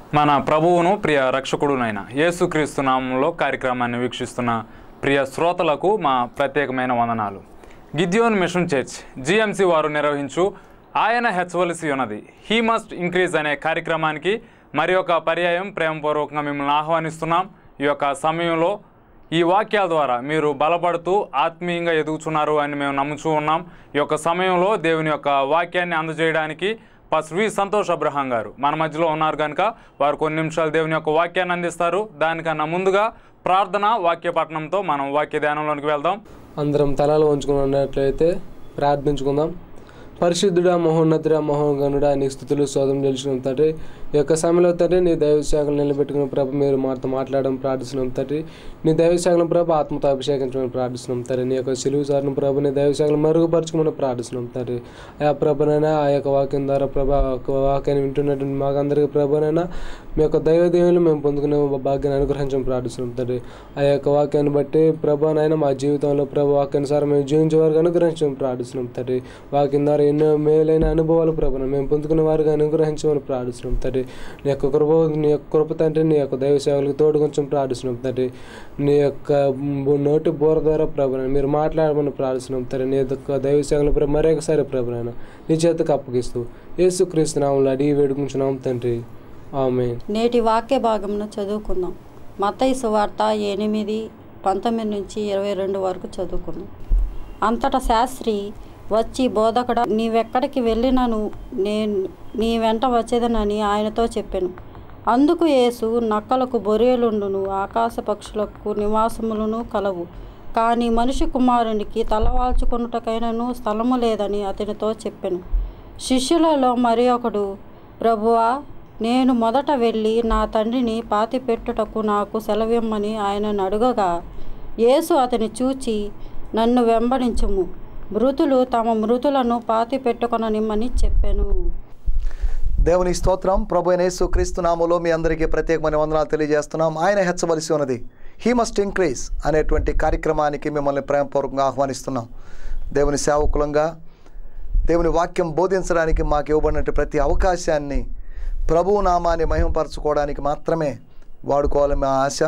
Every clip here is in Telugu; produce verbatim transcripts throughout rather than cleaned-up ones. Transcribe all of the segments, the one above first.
మన ప్రభువును ప్రియ రక్షకుడునైన యేసుక్రీస్తు నామములో కార్యక్రమాన్ని వీక్షిస్తున్న ప్రియ శ్రోతలకు మా ప్రత్యేకమైన వందనాలు. గిద్యోన్ మిషన్ చర్చ్ జిఎంసి వారు నిర్వహించు ఆయన హెచ్చవలసి ఉన్నది హీ మస్ట్ ఇంక్రీజ్ అనే కార్యక్రమానికి మరి ఒక పర్యాయం ప్రేమపూర్వకంగా మిమ్మల్ని ఆహ్వానిస్తున్నాం. ఈ యొక్క సమయంలో ఈ వాక్యాల ద్వారా మీరు బలపడుతూ ఆత్మీయంగా ఎదుగుతున్నారు అని మేము నమ్ముతూ ఉన్నాం. ఈ యొక్క సమయంలో దేవుని యొక్క వాక్యాన్ని అందజేయడానికి పాస్టర్ వి సంతోష్ అబ్రహాం గారు మన మధ్యలో ఉన్నారు కనుక వారు కొన్ని నిమిషాలు దేవుని యొక్క వాక్యాన్ని అందిస్తారు. దానికన్నా ముందుగా ప్రార్థన వాక్య పఠనంతో మనం వాక్య ధ్యానంలోనికి వెళ్దాం. అందరం తలాలు వంచుకున్నట్లయితే ప్రార్థించుకుందాం. పరిశుద్ధుడా, మహోన్నతుడా, మహోగణుడా, నీ స్థుతులు శోధం తెలుసుకున్నాం తండ్రి. ఈ యొక్క సమయంలో తండ్రి నీ దైవశాఖలు నిలబెట్టుకున్న ప్రభ మీరు మాతో మాట్లాడడం ప్రార్థిస్తున్నాం తండ్రి. నీ దైవశాఖలను ప్రభ ఆత్మతో అభిషేకించమని ప్రార్థిస్తున్నాం తండ్రి. నీ యొక్క సిలువు సారిన ప్రభ నీ దైవశాఖలు మరుగుపరచుకోమని ప్రార్థిస్తున్నాం తండ్రి. ఆ ప్రభనైనా ఆ యొక్క వాక్యం ద్వారా ప్రభ వాక్యాన్ని వింటున్నటువంటి మాకందరికీ ప్రభనైనా మీ యొక్క దైవ దేవులు మేము పొందుకునే భాగ్యాన్ని అనుగ్రహించమని ప్రార్థిస్తున్నాం తండ్రి. ఆ యొక్క వాక్యాన్ని బట్టి ప్రభనైనా మా జీవితంలో ప్రభ వాక్యానుసారం మేము జీవించే వారికి అనుగ్రహించమని ప్రార్థిస్తున్నాం తండ్రి. వాక్యం ద్వారా ఎన్నో మేలైన అనుభవాలు ప్రభన మేము పొందుకునే వారికి అనుగ్రహించమని ప్రార్థిస్తున్నాం తండ్రి. నీ యొక్క కృప నీ యొక్క కృప తండ్రి నీ యొక్క దైవ సేవలకు తోడు కొంచెం ప్రార్థిస్తున్నాం తండ్రి. నీ యొక్క నోటి బోర ద్వారా ప్రభన మీరు మాట్లాడమని ప్రార్థిస్తున్నాం తండ్రి. నీ యొక్క దైవ సేవలు ప్రభు మరొకసారి ప్రభునైనా నీ చేతకు అప్పగిస్తూ యేసుక్రీస్తు నామములో అడిగి వేడుకుంటున్నాం తండ్రి. ఆమేన్. నేటి వాక్య భాగమును చదువుకుందాం. మత్తయి సువార్త ఎనిమిది పంతొమ్మిది నుంచి ఇరవై రెండు వరకు చదువుకుందాం. అంతటా శాస్త్రి వచ్చి, బోధకుడా, నీవెక్కడికి వెళ్ళినను నేను నీ వెంట వచ్చేదనని ఆయనతో చెప్పాను. అందుకు యేసు, నక్కలకు బొరియలుండును, ఆకాశ పక్షులకు నివాసములను కలవు, కానీ మనిషి కుమారునికి తలవాల్చుకొనుటకైనను స్థలము లేదని అతనితో చెప్పాను. శిష్యులలో మరి ఒకడు, ప్రభువా, నేను మొదట వెళ్ళి నా తండ్రిని పాతిపెట్టుటకు నాకు సెలవిమ్మని ఆయనను అడుగగా, యేసు అతని చూచి, నన్ను వెంబడించుము, మృతులు తమ మృతులను పాతి పెట్టుకొననిమ్మని చెప్పాను. దేవుని స్తోత్రం. ప్రభు అయిన యేసుక్రీస్తు నామములో మీ అందరికీ ప్రత్యేకమైన వందనాలు తెలియజేస్తున్నాం. ఆయన హెచ్చవలసి ఉన్నది హీ మస్ట్ ఇంక్రీజ్ అనేటువంటి కార్యక్రమానికి మిమ్మల్ని ప్రేమపూర్వకంగా ఆహ్వానిస్తున్నాం. దేవుని సేవకులంగా దేవుని వాక్యం బోధించడానికి మాకు ఇవ్వబడినటువంటి ప్రతి అవకాశాన్ని ప్రభువు నామాన్ని మహిమపరచుకోవడానికి మాత్రమే వాడుకోవాలని మా ఆశ.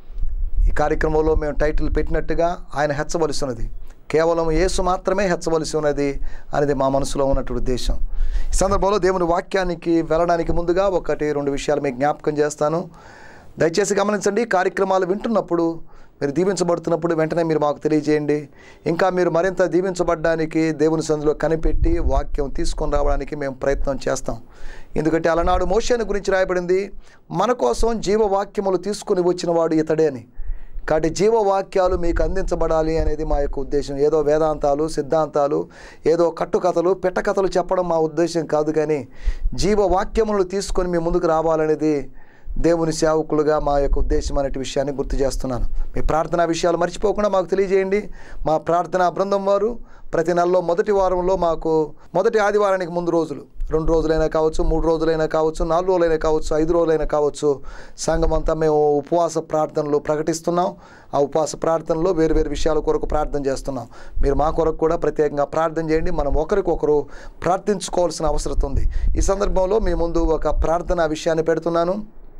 ఈ కార్యక్రమంలో మేము టైటిల్ పెట్టినట్టుగా ఆయన హెచ్చవలసి ఉన్నది, కేవలం యేసు మాత్రమే హెచ్చవలసి ఉన్నది అనేది మా మనసులో ఉన్నటువంటి ఉద్దేశం. ఈ సందర్భంలో దేవుని వాక్యానికి వెళ్ళడానికి ముందుగా ఒకటి రెండు విషయాలు మీకు జ్ఞాపకం చేస్తాను. దయచేసి గమనించండి. కార్యక్రమాలు వింటున్నప్పుడు మీరు దీవించబడుతున్నప్పుడు వెంటనే మీరు మాకు తెలియజేయండి. ఇంకా మీరు మరింత దీవించబడడానికి దేవుని సన్నిధిలో కనిపెట్టి వాక్యం తీసుకొని రావడానికి మేము ప్రయత్నం చేస్తాం. ఎందుకంటే అలనాడు మోషేను గురించి రాయబడింది, మన కోసం జీవవాక్యములు తీసుకుని వచ్చిన వాడు ఇతడే అని. కాబట్టి జీవవాక్యాలు మీకు అందించబడాలి అనేది మా యొక్క ఉద్దేశం. ఏదో వేదాంతాలు, సిద్ధాంతాలు, ఏదో కట్టుకథలు, పెట్టకథలు చెప్పడం మా ఉద్దేశం కాదు, కానీ జీవవాక్యములను తీసుకొని మీ ముందుకు రావాలనేది దేవుని సేవకులుగా మా యొక్క ఉద్దేశం అనే విషయాన్ని గుర్తు చేస్తున్నాను. మీ ప్రార్థనా విషయాలు మర్చిపోకుండా మాకు తెలియజేయండి. మా ప్రార్థనా బృందం వారు ప్రతి నెలలో మొదటి వారంలో మాకు మొదటి ఆదివారానికి ముందు రోజులు, రెండు రోజులైనా కావచ్చు, మూడు రోజులైనా కావచ్చు, నాలుగు రోజులైనా కావచ్చు, ఐదు రోజులైనా కావచ్చు, సంఘం అంతా మేము ఉపవాస ప్రార్థనలు ప్రకటిస్తున్నాం. ఆ ఉపవాస ప్రార్థనలో వేరు వేరు విషయాల కొరకు ప్రార్థన చేస్తున్నాం. మీరు మా కొరకు కూడా ప్రత్యేకంగా ప్రార్థన చేయండి. మనం ఒకరికొకరు ప్రార్థించుకోవాల్సిన అవసరం ఉంది. ఈ సందర్భంలో మీ ముందు ఒక ప్రార్థన విషయాన్ని పెడుతున్నాను.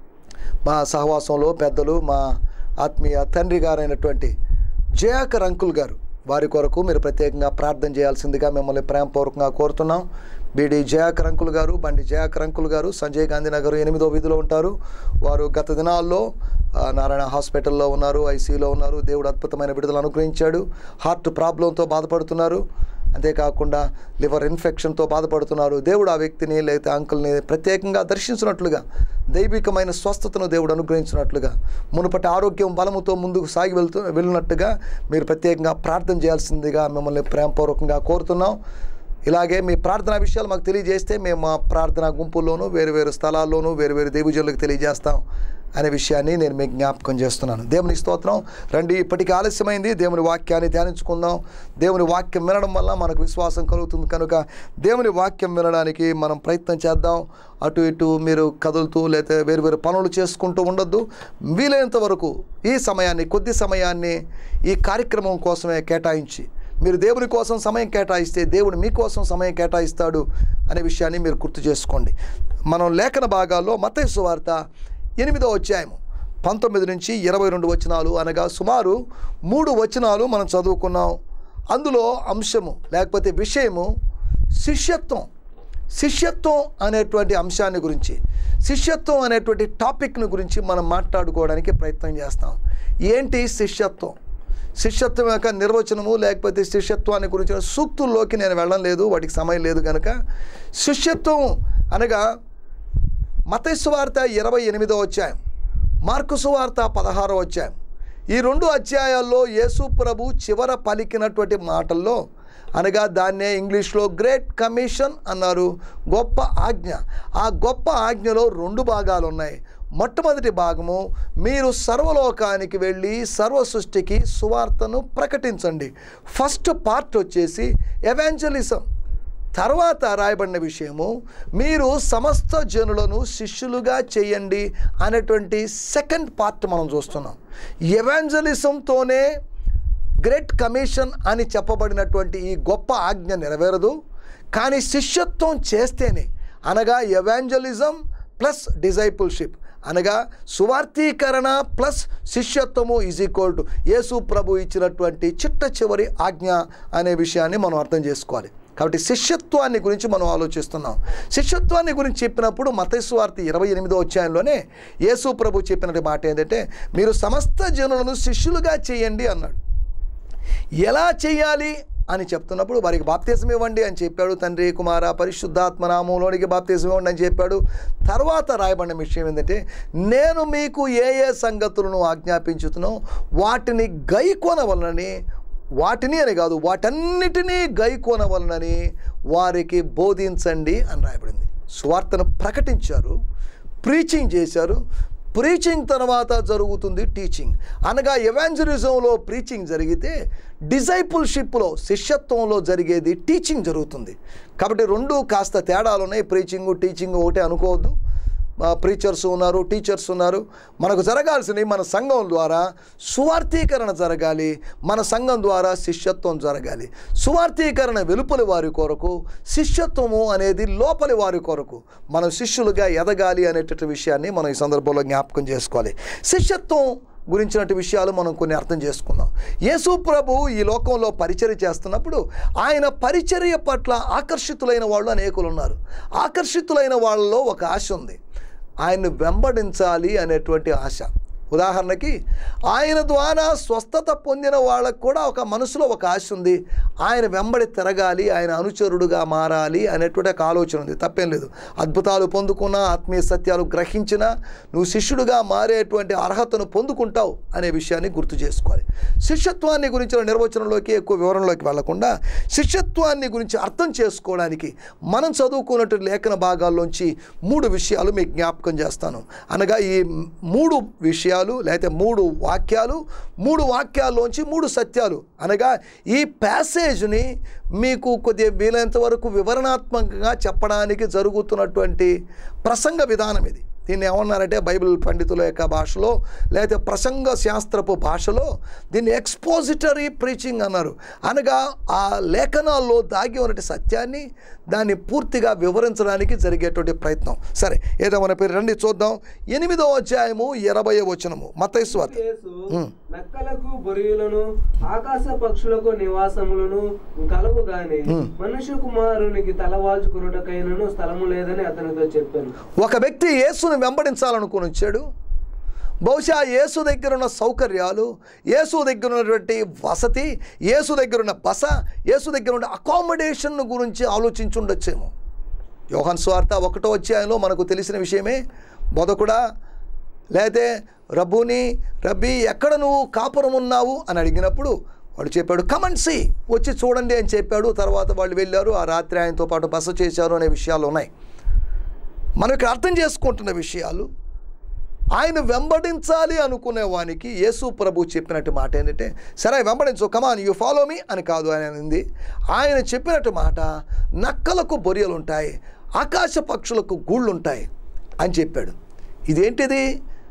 మా సహవాసంలో పెద్దలు, మా ఆత్మీయ తండ్రి గారైనటువంటి జయాకర్ అంకుల్ గారు, వారి కొరకు మీరు ప్రత్యేకంగా ప్రార్థన చేయాల్సిందిగా మిమ్మల్ని ప్రేమపూర్వకంగా కోరుతున్నాం. బీడి జయాకర్ అంకుల్ గారు, బండి జయాకర్ అంకుల్ గారు సంజయ్ గాంధీ నగర్ ఎనిమిదో వీధిలో ఉంటారు. వారు గత దినాల్లో నారాయణ హాస్పిటల్లో ఉన్నారు, ఐసీయూలో ఉన్నారు. దేవుడు అద్భుతమైన విడుదల అనుగ్రహించాడు. హార్ట్ ప్రాబ్లంతో బాధపడుతున్నారు. అంతేకాకుండా లివర్ ఇన్ఫెక్షన్తో బాధపడుతున్నారు. దేవుడు ఆ వ్యక్తిని లేకపోతే అంకుల్ని ప్రత్యేకంగా దర్శించినట్లుగా, దైవికమైన స్వస్థతను దేవుడు అనుగ్రహించినట్లుగా, మునుపటి ఆరోగ్యం బలముతో ముందుకు సాగి వెళ్తూ వెళ్ళినట్టుగా మీరు ప్రత్యేకంగా ప్రార్థన చేయాల్సిందిగా మిమ్మల్ని ప్రేమపూర్వకంగా కోరుతున్నాం. ఇలాగే మీ ప్రార్థనా విషయాలు మాకు తెలియజేస్తే మేము మా ప్రార్థనా గుంపుల్లోనూ వేరు వేరు స్థలాల్లోనూ వేరు వేరు దేవజనులకు తెలియజేస్తాం అనే విషయాన్ని నేను మీకు జ్ఞాపకం చేస్తున్నాను. దేవుని స్తోత్రం. రండి, ఇప్పటికీ ఆలస్యమైంది. దేవుని వాక్యాన్ని ధ్యానించుకుందాం. దేవుని వాక్యం వినడం వల్ల మనకు విశ్వాసం కలుగుతుంది కనుక దేవుని వాక్యం వినడానికి మనం ప్రయత్నం చేద్దాం. అటు ఇటు మీరు కదులుతూ లేకపోతే వేరు వేరు పనులు చేసుకుంటూ ఉండొద్దు. వీలైనంత వరకు ఈ సమయాన్ని, కొద్ది సమయాన్ని ఈ కార్యక్రమం కోసమే కేటాయించి మీరు దేవుని కోసం సమయం కేటాయిస్తే దేవుడు మీకోసం సమయం కేటాయిస్తాడు అనే విషయాన్ని మీరు గుర్తు చేసుకోండి. మనం లేఖన భాగాల్లో మత్తయి సువార్త ఎనిమిదో అధ్యాయము పంతొమ్మిది నుంచి ఇరవై రెండు వచనాలు అనగా సుమారు మూడు వచనాలు మనం చదువుకున్నాం. అందులో అంశము లేకపోతే విషయము శిష్యత్వం. శిష్యత్వం అనేటువంటి అంశాన్ని గురించి, శిష్యత్వం అనేటువంటి టాపిక్ని గురించి మనం మాట్లాడుకోవడానికి ప్రయత్నం చేస్తాం. ఏంటి శిష్యత్వం? శిష్యత్వం యొక్క నిర్వచనము లేకపోతే శిష్యత్వాన్ని గురించిన సూక్తుల్లోకి నేను వెళ్ళడం లేదు, వాటికి సమయం లేదు కనుక. శిష్యత్వం అనగా మత్తయి సువార్త ఇరవై ఎనిమిదో అధ్యాయం, మార్కు సువార్త పదహారో అధ్యాయం, ఈ రెండు అధ్యాయాల్లో యేసు ప్రభు చివర పలికినటువంటి మాటల్లో అనగా దాన్నే ఇంగ్లీష్లో గ్రేట్ కమిషన్ అన్నారు, గొప్ప ఆజ్ఞ. ఆ గొప్ప ఆజ్ఞలో రెండు భాగాలు ఉన్నాయి. మొట్టమొదటి భాగము, మీరు సర్వలోకానికి వెళ్ళి సర్వ సృష్టికి సువార్తను ప్రకటించండి. ఫస్ట్ పార్ట్ వచ్చేసి ఎవాంజలిజం. తర్వాత రాయబడిన విషయము, మీరు సమస్త జనులను శిష్యులుగా చేయండి అనేటువంటి సెకండ్ పార్ట్ మనం చూస్తున్నాం. ఎవాంజలిజంతోనే గ్రేట్ కమిషన్ అని చెప్పబడినటువంటి ఈ గొప్ప ఆజ్ఞ నెరవేరదు. కానీ శిష్యత్వం చేస్తేనే, అనగా ఎవాంజలిజం ప్లస్ డిజైపుల్షిప్ అనగా సువార్తీకరణ ప్లస్ శిష్యత్వము ఈజ్ ఈక్వల్ టు యేసు ప్రభు ఇచ్చినటువంటి చిట్ట చివరి ఆజ్ఞ అనే విషయాన్ని మనం అర్థం చేసుకోవాలి. కాబట్టి శిష్యత్వాన్ని గురించి మనం ఆలోచిస్తున్నాం. శిష్యత్వాన్ని గురించి చెప్పినప్పుడు మత్తయి సువార్త ఇరవై ఎనిమిదో అధ్యాయంలోనే యేసు ప్రభు చెప్పినటువంటి మాట ఏంటంటే, మీరు సమస్త జనులను శిష్యులుగా చేయండి అన్నాడు. ఎలా చేయాలి అని చెప్తున్నప్పుడు వారికి బాప్తిజం ఇవ్వండి అని చెప్పాడు. తండ్రి కుమార పరిశుద్ధాత్మ నామంలోనికి బాప్తిజం ఇవ్వండి అని చెప్పాడు. తర్వాత రాయబడిన విషయం ఏంటంటే, నేను మీకు ఏ ఏ సంగతులను ఆజ్ఞాపించుతున్నో వాటిని గైకొనవలనని, వాటిని అని కాదు వాటన్నిటినీ గైకొనవలనని వారికి బోధించండి అని రాయబడింది. సువార్తను ప్రకటించారు, ప్రీచింగ్ చేశారు. ప్రీచింగ్ తర్వాత జరుగుతుంది టీచింగ్. అనగా ఎవాంజలిజంలో ప్రీచింగ్ జరిగితే డిజైపుల్షిప్లో శిష్యత్వంలో జరిగేది టీచింగ్ జరుగుతుంది. కాబట్టి రెండు కాస్త తేడాలు ఉన్నాయి. ప్రీచింగ్ టీచింగ్ ఒకటే అనుకోవద్దు. ప్రీచర్స్ ఉన్నారు, టీచర్స్ ఉన్నారు. మనకు జరగాల్సినవి మన సంఘం ద్వారా సువార్తీకరణ జరగాలి, మన సంఘం ద్వారా శిష్యత్వం జరగాలి. సువార్తీకరణ వెలుపలి వారి కొరకు, శిష్యత్వము అనేది లోపలి వారి కొరకు. మనం శిష్యులుగా ఎదగాలి అనేటటువంటి విషయాన్ని మనం ఈ సందర్భంలో జ్ఞాపకం చేసుకోవాలి. శిష్యత్వం గురించినటువంటి విషయాలు మనం కొన్ని అర్థం చేసుకుందాం. యేసు ప్రభు ఈ లోకంలో పరిచర్య చేస్తున్నప్పుడు ఆయన పరిచర్య పట్ల ఆకర్షితులైన వాళ్ళు అనేకులు ఉన్నారు. ఆకర్షితులైన వాళ్ళలో ఒక ఆశ ఉంది, ఆయన్ని వెంబడించాలి అనేటువంటి ఆశ. ఉదాహరణకి ఆయన ద్వారా స్వస్థత పొందిన వాళ్ళకు కూడా ఒక మనసులో ఒక ఆశ ఉంది, ఆయన వెంబడి తిరగాలి, ఆయన అనుచరుడుగా మారాలి అనేటువంటి ఒక ఆలోచన ఉంది. తప్పేం లేదు. అద్భుతాలు పొందుకున్నా, ఆత్మీయ సత్యాలు గ్రహించినా నువ్వు శిష్యుడుగా మారేటువంటి అర్హతను పొందుకుంటావు అనే విషయాన్ని గుర్తు చేసుకోవాలి. శిష్యత్వాన్ని గురించిన నిర్వచనంలోకి ఎక్కువ వివరంలోకి వెళ్లకుండా శిష్యత్వాన్ని గురించి అర్థం చేసుకోవడానికి మనం చదువుకున్నట్టు లేఖన భాగాల్లోంచి మూడు విషయాలు మీకు జ్ఞాపకం చేస్తాను. అనగా ఈ మూడు విషయాలు లేకపోతే మూడు వాక్యాలు, మూడు వాక్యాల్లోంచి మూడు సత్యాలు. అనగా ఈ ప్యాసేజ్ని మీకు కొద్దిగా వీలైనంత వరకు వివరణాత్మకంగా చెప్పడానికి జరుగుతున్నటువంటి ప్రసంగ విధానం ఇది. దీన్ని ఏమన్నారంటే బైబిల్ పండితుల యొక్క భాషలో లేకపోతే ప్రసంగ శాస్త్రపు భాషలో దీన్ని ఎక్స్పోజిటరీ ప్రీచింగ్ అన్నారు. అనగా ఆ లేఖనాల్లో దాగి ఉన్నటువంటి సత్యాన్ని దాన్ని పూర్తిగా వివరించడానికి జరిగేటువంటి ప్రయత్నం. సరే, ఏదో మన పేరు రండి చూద్దాం. ఎనిమిదో అధ్యాయము ఇరవై వచనము మత్తయి సువార్త. నక్కలకు బొరియలను ఆకాశ పక్షులకు నివాసములను కలవు గాని మనుష్య కుమారునికి తలవాల్చుకున్నటకైనను స్థలము లేదని అతనితో చెప్పాను. ఒక వ్యక్తి యేసుని వెంబడించాలనుకుని వచ్చాడు. బహుశా యేసు దగ్గర ఉన్న సౌకర్యాలు, యేసు దగ్గర ఉన్నటువంటి వసతి, యేసు దగ్గర ఉన్న బస, యేసు దగ్గర ఉన్న అకామిడేషన్ గురించి ఆలోచించుండొచ్చేమో. యోహాను సువార్త ఒకటో అధ్యాయంలో మనకు తెలిసిన విషయమే. బోధకుడా లేతే రబ్బుని, రబ్బీ ఎక్కడ నువ్వు కాపురం ఉన్నావు అని అడిగినప్పుడు వాడు చెప్పాడు కమండ్సి, వచ్చి చూడండి అని చెప్పాడు. తర్వాత వాళ్ళు వెళ్ళారు, ఆ రాత్రి ఆయనతో పాటు బస చేశారు అనే విషయాలు ఉన్నాయి. మనం ఇక్కడ అర్థం చేసుకుంటున్న విషయాలు, ఆయన వెంబడించాలి అనుకునే వానికి యేసు ప్రభు చెప్పినట్టు మాట ఏంటంటే, సరే వెంబడించు, కమాన్ యూ ఫాలో మీ అని కాదు ఆయన అనింది. ఆయన చెప్పినట్టు మాట, నక్కలకు బొరియలు ఉంటాయి, ఆకాశ పక్షులకు గూళ్ళు ఉంటాయి అని చెప్పాడు. ఇదేంటిది?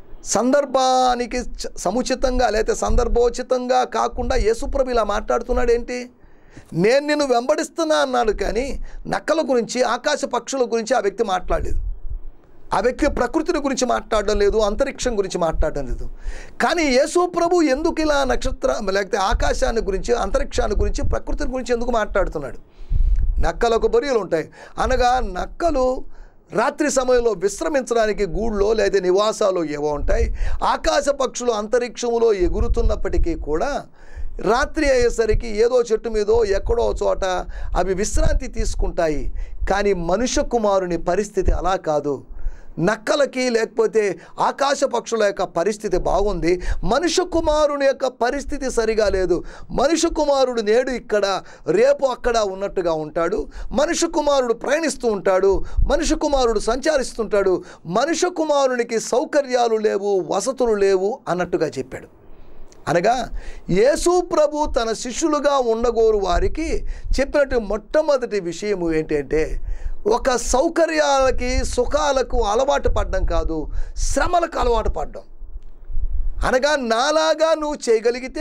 సందర్భానికి సముచితంగా లేకపోతే సందర్భోచితంగా కాకుండా యేసుప్రభు ఇలా మాట్లాడుతున్నాడు ఏంటి? నేను నిన్ను వెంబడిస్తున్నా అన్నాడు, కానీ నక్కల గురించి ఆకాశ పక్షుల గురించి ఆ వ్యక్తి మాట్లాడలేదు. ఆ వ్యక్తి ప్రకృతిని గురించి మాట్లాడడం లేదు, అంతరిక్షం గురించి మాట్లాడడం లేదు. కానీ యేసు ప్రభు ఎందుకు ఇలా నక్షత్ర లేకపోతే ఆకాశాన్ని గురించి, అంతరిక్షాన్ని గురించి, ప్రకృతిని గురించి ఎందుకు మాట్లాడుతున్నాడు? నక్కలకు బొరియలు ఉంటాయి అనగా నక్కలు రాత్రి సమయంలో విశ్రమించడానికి గూళ్ళో లేదా నివాసాలు ఏవో ఉంటాయి. ఆకాశ పక్షులు అంతరిక్షంలో ఎగురుతున్నప్పటికీ కూడా రాత్రి అయ్యేసరికి ఏదో చెట్టు మీదో ఎక్కడో చోట అవి విశ్రాంతి తీసుకుంటాయి. కానీ మనుష్య కుమారుని పరిస్థితి అలా కాదు. నక్కలకి లేకపోతే ఆకాశ పక్షుల యొక్క పరిస్థితి బాగుంది, మనుష్య కుమారుని యొక్క పరిస్థితి సరిగా లేదు. మనుష్య కుమారుడు నేడు ఇక్కడ రేపు అక్కడ ఉన్నట్టుగా ఉంటాడు. మనుష్య కుమారుడు ప్రయాణిస్తూ ఉంటాడు, మనుష్య కుమారుడు సంచరిస్తుంటాడు. మనుష్య కుమారునికి సౌకర్యాలు లేవు, వసతులు లేవు అన్నట్టుగా చెప్పాడు. అనగా యేసు ప్రభు తన శిష్యులుగా ఉండగోరు వారికి చెప్పినట్టు మొట్టమొదటి విషయం ఏంటంటే, ఒక సౌకర్యాలకి సుఖాలకు అలవాటు పడడం కాదు, శ్రమలకు అలవాటు పడడం. అనగా నాలాగా నువ్వు చేయగలిగితే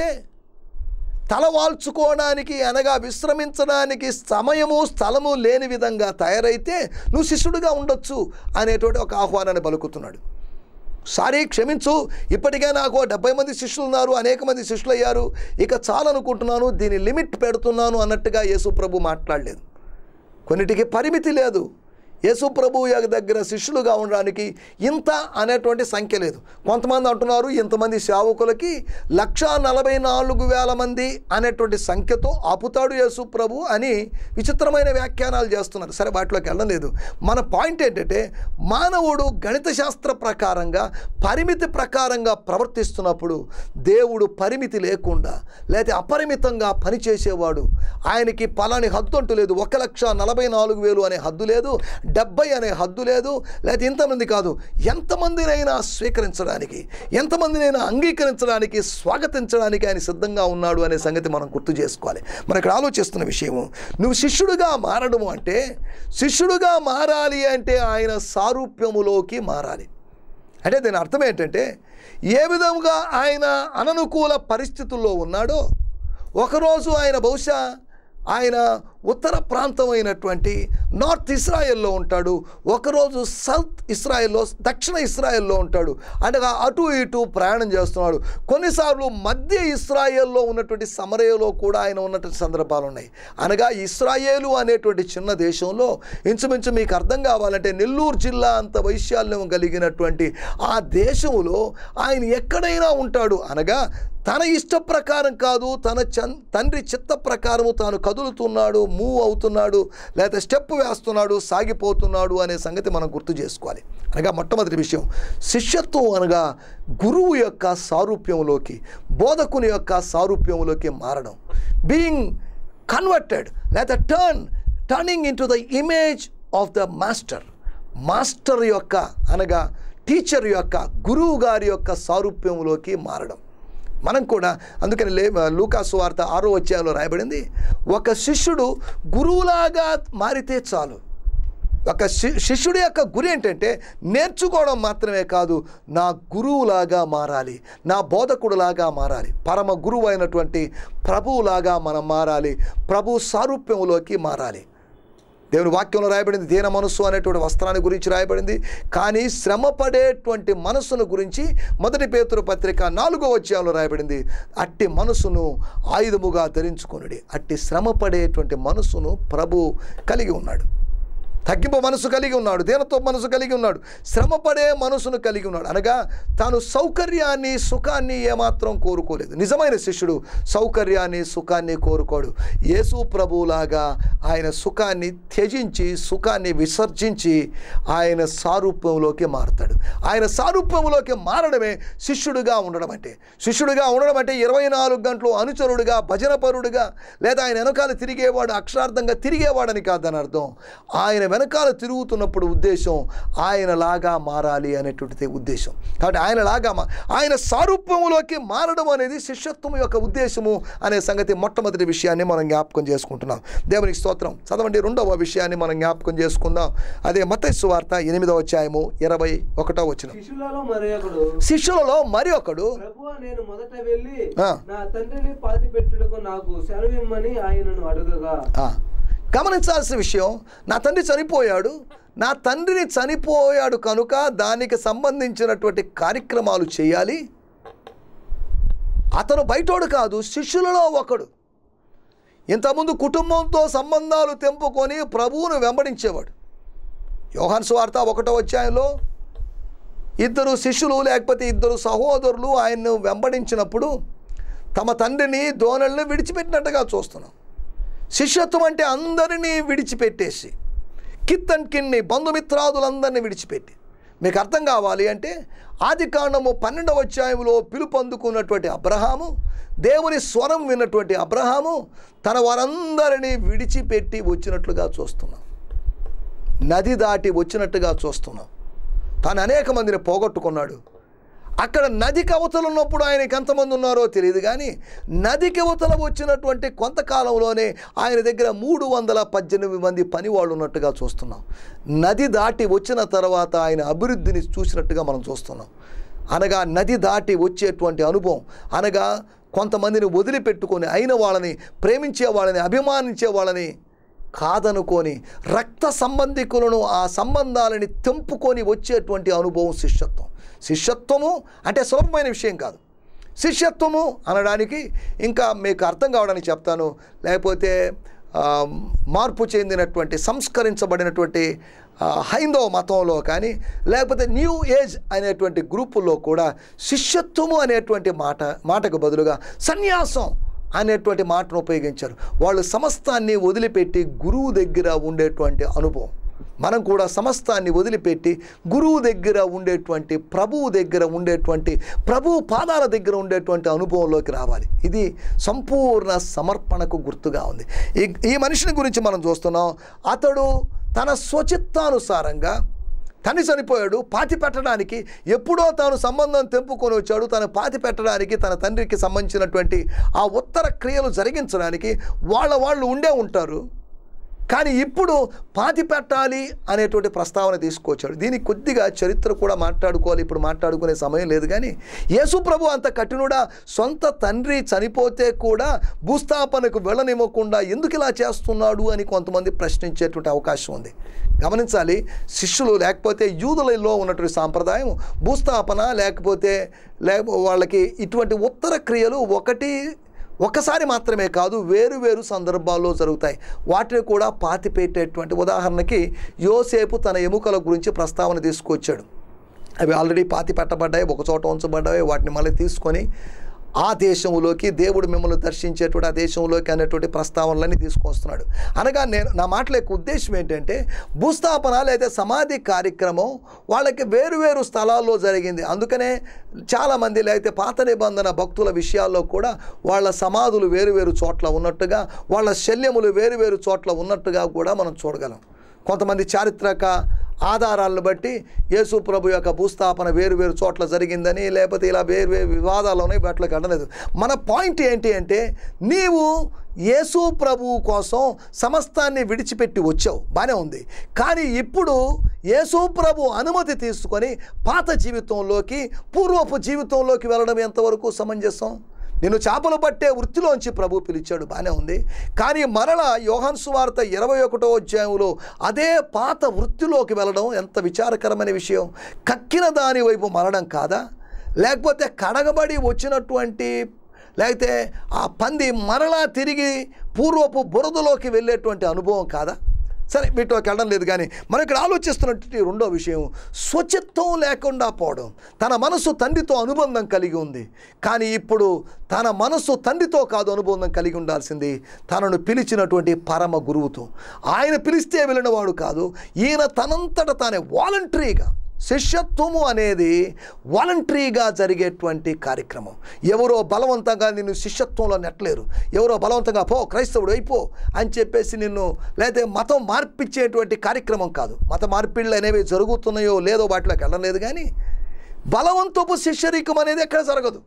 తలవాల్చుకోవడానికి అనగా విశ్రమించడానికి సమయము స్థలము లేని విధంగా తయారైతే నువ్వు శిష్యుడిగా ఉండొచ్చు అనేటువంటి ఒక ఆహ్వానాన్ని పలుకుతున్నాడు. సారీ క్షమించు, ఇప్పటికే నాకు డెబ్బై మంది శిష్యులు ఉన్నారు, అనేక మంది శిష్యులు అయ్యారు, ఇక చాలనుకుంటున్నాను, దీని లిమిట్ పెడుతున్నాను అన్నట్టుగా యేసు ప్రభు మాట్లాడలేదు. కొన్నిటికి పరిమితి లేదు. యేసు ప్రభు దగ్గర శిష్యులుగా ఉండడానికి ఇంత అనేటువంటి సంఖ్య లేదు. కొంతమంది అంటున్నారు ఇంతమంది సేవకులకి లక్ష నలభై నాలుగు వేల మంది అనేటువంటి సంఖ్యతో ఆపుతాడు యేసు ప్రభు అని విచిత్రమైన వ్యాఖ్యానాలు చేస్తున్నారు. సరే, వాటిలోకి వెళ్ళలేదు. మన పాయింట్ ఏంటంటే, మానవుడు గణిత శాస్త్ర ప్రకారంగా పరిమితి ప్రకారంగా ప్రవర్తిస్తున్నప్పుడు దేవుడు పరిమితి లేకుండా లేదా అపరిమితంగా పనిచేసేవాడు. ఆయనకి పలాని హద్దు అంటూ లేదు. ఒక లక్ష నలభై నాలుగు వేలు అనే హద్దు లేదు, డెబ్బై అనే హద్దు లేదు, లేదా ఇంతమంది కాదు, ఎంతమందినైనా స్వీకరించడానికి, ఎంతమందినైనా అంగీకరించడానికి, స్వాగతించడానికి ఆయన సిద్ధంగా ఉన్నాడు అనే సంగతి మనం గుర్తు చేసుకోవాలి. మనం ఇక్కడ ఆలోచిస్తున్న విషయము, నువ్వు శిష్యుడిగా మారడము అంటే, శిష్యుడిగా మారాలి అంటే ఆయన సారూప్యములోకి మారాలి. అంటే దీని అర్థం ఏంటంటే, ఏ విధంగా ఆయన అననుకూల పరిస్థితుల్లో ఉన్నాడో, ఒకరోజు ఆయన బహుశా ఆయన ఉత్తర ప్రాంతమైనటువంటి నార్త్ ఇస్రాయెల్లో ఉంటాడు, ఒకరోజు సౌత్ ఇస్రాయెల్లో దక్షిణ ఇస్రాయెల్లో ఉంటాడు. అనగా అటు ఇటు ప్రయాణం చేస్తున్నాడు. కొన్నిసార్లు మధ్య ఇస్రాయేల్లో ఉన్నటువంటి సమరయలో కూడా ఆయన ఉన్నటువంటి సందర్భాలు ఉన్నాయి. అనగా ఇస్రాయేలు అనేటువంటి చిన్న దేశంలో ఇంచుమించు మీకు అర్థం కావాలంటే నెల్లూరు జిల్లా అంత వైశాల్యం కలిగినటువంటి ఆ దేశంలో ఆయన ఎక్కడైనా ఉంటాడు. అనగా తన ఇష్ట ప్రకారం కాదు, తన చన్ తండ్రి చిత్త ప్రకారము తాను కదులుతున్నాడు, మూవ్ అవుతున్నాడు, లేదా స్టెప్ వేస్తున్నాడు, సాగిపోతున్నాడు అనే సంగతి మనం గుర్తు చేసుకోవాలి. అనగా మొట్టమొదటి విషయం, శిష్యత్వం అనగా గురువు యొక్క సారూప్యంలోకి, బోధకుని యొక్క సారూప్యంలోకి మారడం. బీయింగ్ కన్వర్టెడ్ లేదా turn turning in to the image of the master. Master యొక్క అనగా టీచర్ యొక్క, గురువు గారి యొక్క సారూప్యంలోకి మారడం. మనం కూడా అందుకని లే లూకా సువార్త ఆరో అధ్యాయంలో రాయబడింది, ఒక శిష్యుడు గురువులాగా మారితే చాలు. ఒక శిష్యుడి యొక్క గురి ఏంటంటే నేర్చుకోవడం మాత్రమే కాదు, నా గురువులాగా మారాలి, నా బోధకుడులాగా మారాలి, పరమ గురువు అయినటువంటి ప్రభువులాగా మనం మారాలి, ప్రభు సారూప్యంలోకి మారాలి. దేవుని వాక్యంలో రాయబడింది దీన మనస్సు అనేటువంటి వస్త్రాన్ని గురించి రాయబడింది. కానీ శ్రమ పడేటువంటి మనస్సును గురించి మొదటి పేతురు పత్రిక నాలుగో అధ్యాయంలో రాయబడింది, అట్టి మనసును ఆయుధముగా ధరించుకొనుడి. అట్టి శ్రమ పడేటువంటి మనసును ప్రభు కలిగి ఉన్నాడు. తగ్గింపు మనసు కలిగి ఉన్నాడు, దీనతో మనసు కలిగి ఉన్నాడు, శ్రమపడే మనసును కలిగి ఉన్నాడు. అనగా తాను సౌకర్యాన్ని సుఖాన్ని ఏమాత్రం కోరుకోలేదు. నిజమైన శిష్యుడు సౌకర్యాన్ని సుఖాన్ని కోరుకోడు. యేసు ప్రభువులాగా ఆయన సుఖాన్ని త్యజించి, సుఖాన్ని విసర్జించి ఆయన సారూప్యంలోకి మారుతాడు. ఆయన సారూప్యంలోకి మారడమే శిష్యుడిగా ఉండడం అంటే. శిష్యుడిగా ఉండడం అంటే ఇరవై నాలుగు గంటలు అనుచరుడుగా, భజనపరుడుగా, లేదా ఆయన వెనకాల తిరిగేవాడు, అక్షరార్థంగా తిరిగేవాడని కాదని అర్థం. ఆయన వెనకాల తిరుగుతున్నప్పుడు ఉద్దేశం ఆయనలాగా మారాలి అనేటువంటిది ఉద్దేశం. కాబట్టి ఆయనలాగా మా ఆయన సారూప్యములోకి మారడం అనేది శిష్యత్వం యొక్క ఉద్దేశము అనే సంగతి మొట్టమొదటి విషయాన్ని మనం జ్ఞాపకం చేసుకుంటున్నాం. దేవునికి స్తోత్రం. చదవండి రెండవ విషయాన్ని మనం జ్ఞాపకం చేసుకుందాం. అదే మత్తయి సువార్త ఎనిమిదవ అధ్యాయము ఇరవై ఒకటో వచనం. శిష్యులలో మరి ఒకడు శిష్యులలో మరి ఒకడు ప్రభువా, నేను మొదట వెళ్ళి నా తండ్రిని పాతి పెట్టుటకు నాకు సెలవిమ్మని ఆయనను అడుగగా. గమనించాల్సిన విషయం, నా తండ్రి చనిపోయాడు, నా తండ్రిని చనిపోయాడు కనుక దానికి సంబంధించినటువంటి కార్యక్రమాలు చేయాలి. అతను బయటోడు కాదు, శిష్యులలో ఒకడు. ఇంతకుముందు కుటుంబంతో సంబంధాలు తెంపుకొని ప్రభువును వెంబడించేవాడు. యోహాను సువార్త ఒకటో అధ్యాయంలో ఇద్దరు శిష్యులు లేకపోతే ఇద్దరు సహోదరులు ఆయన్ను వెంబడించినప్పుడు తమ తండ్రిని దోనల్ని విడిచిపెట్టినట్టుగా చూస్తున్నాం. శిష్యత్వం అంటే అందరినీ విడిచిపెట్టేసి, కిత్తన్కిన్ని బంధుమిత్రాదులందరినీ విడిచిపెట్టి. మీకు అర్థం కావాలి అంటే ఆది కాండము పన్నెండవ అధ్యాయంలో పిలుపు అందుకున్నటువంటి అబ్రహాము, దేవుని స్వరం విన్నటువంటి అబ్రహాము తన వారందరినీ విడిచిపెట్టి వచ్చినట్లుగా చూస్తున్నాం. నది దాటి వచ్చినట్టుగా చూస్తున్నాం. తాను అనేక మందిని పోగొట్టుకున్నాడు. అక్కడ నదికి అవతల ఉన్నప్పుడు ఆయనకి ఎంతమంది ఉన్నారో తెలియదు, కానీ నదికి అవతల వచ్చినటువంటి కొంతకాలంలోనే ఆయన దగ్గర మూడు వందల పద్దెనిమిది మంది పని వాళ్ళు ఉన్నట్టుగా చూస్తున్నాం. నది దాటి వచ్చిన తర్వాత ఆయన అభివృద్ధిని చూసినట్టుగా మనం చూస్తున్నాం. అనగా నది దాటి వచ్చేటువంటి అనుభవం, అనగా కొంతమందిని వదిలిపెట్టుకొని అయిన వాళ్ళని, ప్రేమించే వాళ్ళని, అభిమానించే వాళ్ళని కాదనుకొని రక్త సంబంధికులను ఆ సంబంధాలని తెంపుకొని వచ్చేటువంటి అనుభవం శిష్యత్వం. శిష్యత్వము అంటే సులభమైన విషయం కాదు. శిష్యత్వము అనడానికి ఇంకా మీకు అర్థం కావడానికి చెప్తాను. లేకపోతే మార్పు చెందినటువంటి సంస్కరించబడినటువంటి హైందవ మతంలో కానీ లేకపోతే న్యూ ఏజ్ అనేటువంటి గ్రూపుల్లో కూడా శిష్యత్వము అనేటువంటి మాట మాటకు బదులుగా సన్యాసం అనేటువంటి మాటను ఉపయోగించారు. వాళ్ళు సమస్తాన్ని వదిలిపెట్టి గురువు దగ్గర ఉండేటువంటి అనుభవం. మనం కూడా సమస్తాన్ని వదిలిపెట్టి గురువు దగ్గర ఉండేటువంటి, ప్రభువు దగ్గర ఉండేటువంటి, ప్రభువు పాదాల దగ్గర ఉండేటువంటి అనుభవంలోకి రావాలి. ఇది సంపూర్ణ సమర్పణకు గుర్తుగా ఉంది. ఈ ఈ మనిషిని గురించి మనం చూస్తున్నాం. అతడు తన స్వచిత్తానుసారంగా తండ్రి చనిపోయాడు, పాతి పెట్టడానికి ఎప్పుడో తాను సంబంధం తెంపుకొని వచ్చాడు. తను పాతి పెట్టడానికి తన తండ్రికి సంబంధించినటువంటి ఆ ఉత్తర క్రియలు జరిగించడానికి వాళ్ళ వాళ్ళు ఉండే ఉంటారు. కానీ ఇప్పుడు పాతి పెట్టాలి అనేటువంటి ప్రస్తావన తీసుకొచ్చాడు. దీనికి కొద్దిగా చరిత్ర కూడా మాట్లాడుకోవాలి, ఇప్పుడు మాట్లాడుకునే సమయం లేదు. కానీ యేసు ప్రభు అంత కఠినుడా? సొంత తండ్రి చనిపోతే కూడా భూస్థాపనకు వెళ్ళనివ్వకుండా ఎందుకు ఇలా చేస్తున్నాడు అని కొంతమంది ప్రశ్నించేటువంటి అవకాశం ఉంది. గమనించాలి, శిష్యులు లేకపోతే యూదులలో ఉన్నటువంటి సాంప్రదాయం భూస్థాపన లేకపోతే లే వాళ్ళకి ఇటువంటి ఉత్తర క్రియలు ఒకటి ఒకసారి మాత్రమే కాదు, వేరు వేరు సందర్భాల్లో జరుగుతాయి. వాటిని కూడా పాతి పెట్టేటువంటి, ఉదాహరణకి యోసేపు తన ఎముకల గురించి ప్రస్తావన తీసుకొచ్చాడు. అవి ఆల్రెడీ పాతి పెట్టబడ్డాయి, ఒక చోట ఉంచబడ్డాయి. వాటిని మళ్ళీ తీసుకొని ఆ దేశంలోకి, దేవుడు మిమ్మల్ని దర్శించేటువంటి ఆ దేశంలోకి అనేటువంటి ప్రస్తావనలన్నీ తీసుకొస్తున్నాడు. అనగా నేను నా మాటల యొక్క ఉద్దేశం ఏంటంటే భూస్థాపన లేదా సమాధి కార్యక్రమం వాళ్ళకి వేరు వేరు స్థలాల్లో జరిగింది. అందుకనే చాలామంది లేకపోతే పాత నిబంధన భక్తుల విషయాల్లో కూడా వాళ్ళ సమాధులు వేరు వేరు చోట్ల ఉన్నట్టుగా, వాళ్ళ శల్యములు వేరు వేరు చోట్ల ఉన్నట్టుగా కూడా మనం చూడగలం. కొంతమంది చారిత్రక ఆధారాలను బట్టి యేసు ప్రభు యొక్క భూస్థాపన వేరు వేరు చోట్ల జరిగిందని, లేకపోతే ఇలా వేరు వేరు వివాదాలు ఉన్నాయి, వాటిలోకి అనలేదు. మన పాయింట్ ఏంటి అంటే నీవు యేసు ప్రభువు కోసం సమస్తాన్ని విడిచిపెట్టి వచ్చావు, బాగానే ఉంది. కానీ ఇప్పుడు యేసు ప్రభు అనుమతి తీసుకొని పాత జీవితంలోకి, పూర్వపు జీవితంలోకి వెళ్ళడం ఎంతవరకు సమంజసం? నిన్ను చేపలు పట్టే వృత్తిలోంచి ప్రభు పిలిచాడు, బాగానే ఉంది. కానీ మరలా యోహాను సువార్త ఇరవై ఒకటో అధ్యాయంలో అదే పాత వృత్తిలోకి వెళ్ళడం ఎంత విచారకరమైన విషయం. కక్కిన దాని వైపు మరడం కాదా? లేకపోతే కడగబడి వచ్చినటువంటి లేకపోతే ఆ పంది మరలా తిరిగి పూర్వపు బురదలోకి వెళ్ళేటువంటి అనుభవం కాదా? సరే, వీటిలోకి వెళ్ళడం లేదు. కానీ మనం ఇక్కడ ఆలోచిస్తున్నటువంటి రెండో విషయం, స్వచిత్వం లేకుండా పోవడం. తన మనసు తండ్రితో అనుబంధం కలిగి ఉంది, కానీ ఇప్పుడు తన మనసు తండ్రితో కాదు అనుబంధం కలిగి ఉండాల్సింది తనను పిలిచినటువంటి పరమ గురువుతో. ఆయన పిలిస్తే వెళ్ళినవాడు కాదు, ఈయన తనంతట తానే వాలంటరీగా. శిష్యత్వము అనేది వాలంటరీగా జరిగేటువంటి కార్యక్రమం. ఎవరో బలవంతంగా నిన్ను శిష్యత్వంలో నెట్టలేరు. ఎవరో బలవంతంగా పో క్రైస్తవుడు అయిపో అని చెప్పేసి నిన్ను, లేకపోతే మతం మార్పిచ్చేటువంటి కార్యక్రమం కాదు. మత మార్పిళ్ళు అనేవి జరుగుతున్నాయో లేదో వాటిలోకి వెళ్ళలేదు. కానీ బలవంతపు శిష్యరికం అనేది ఎక్కడ జరగదు.